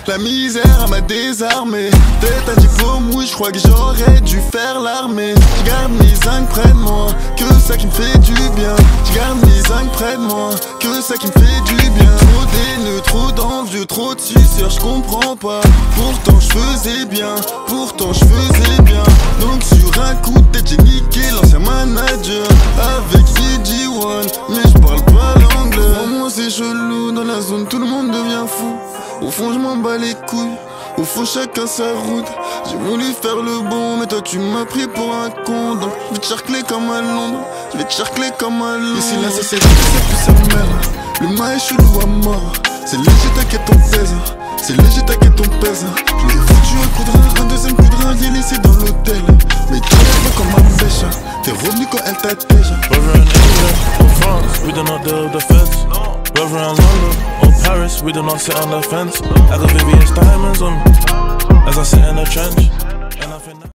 La misère m'a désarmé. Tête à diplôme, oui, je crois que j'aurais dû faire l'armée. Je garde mes zincs près de moi, que ça qui me fait du bien. Je garde mes zincs près de moi, que ça qui me fait du bien. Trop d'haineux, trop d'envieux, trop de suceurs, je comprends pas. Pourtant je faisais bien, pourtant je faisais bien. Donc sur un coup de tête j'ai niqué l'ancien manager avec VG1, mais je parle pas l'anglais. Pour moi c'est chelou, dans la zone tout le monde devient fou. Au fond je m'en bats les couilles, au fond chacun sa route. J'ai voulu faire le bon, mais toi tu m'as pris pour un con. Donc je vais te charcler comme à Londres, je vais te charcler comme à Londres. Ici la société c'est plus sa mère. Le mail est chelou à mort. C'est léger t'inquiète on pèse. C'est léger t'inquiète on pèse. Je l'ai foutu un coup de rein, un deuxième coup de rein, j'ai laissé dans l'hôtel. Mais tu es comme ma pêche. T'es revenu quand elle t'attège. Whether in England or France, we do not deal with the feds. Whether in London or Paris, we do not sit on the fence. I got Vivian's diamonds on me.